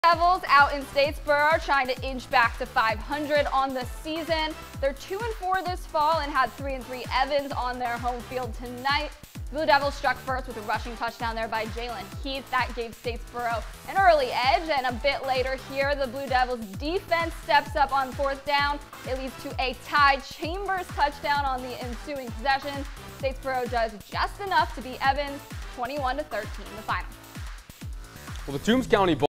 Devils out in Statesboro trying to inch back to 500 on the season. They're 2-4 this fall and had 3-3 Evans on their home field tonight. Blue Devils struck first with a rushing touchdown there by Jalen Heath. That gave Statesboro an early edge, and a bit later here, the Blue Devils defense steps up on fourth down. It leads to a tied Chambers touchdown on the ensuing possession. Statesboro does just enough to beat Evans 21-13, the final. Well, the Toombs County